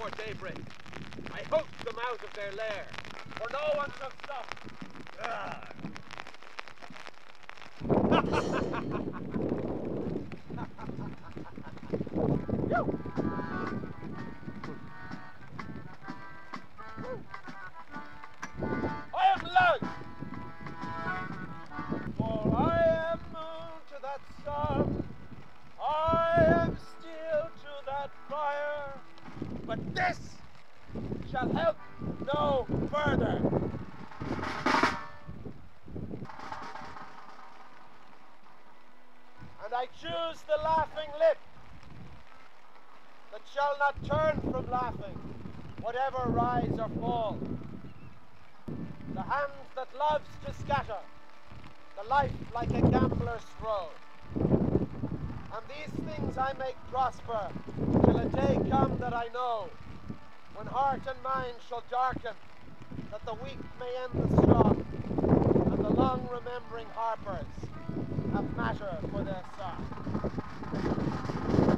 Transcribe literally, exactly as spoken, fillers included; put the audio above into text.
before daybreak. I hooked them out of their lair, for no one shall stop. Ah. I am lug, for I am moon to that sun, I am steel to that fire, but this shall help no further. And I choose the laughing lip that shall not turn from laughing, whatever rise or fall. The hand that loves to scatter, the life like a gambler's throw. And these things I make prosper, till a day come that I know, when heart and mind shall darken, that the weak may end the strong, and the long remembering harpers have matter for their song.